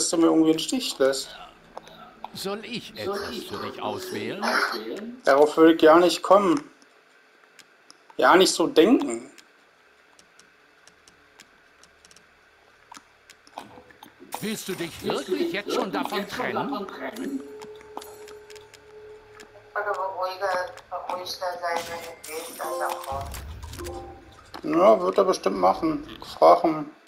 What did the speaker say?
dass du mir irgendwie im Stich lässt. Soll ich etwas für dich auswählen? Darauf würde ich gar nicht kommen. Ja, nicht so denken. Willst du dich wirklich jetzt schon davon trennen? Oder beruhigter sein, wenn du willst, das auch. Ja, wird er bestimmt machen. Fragen.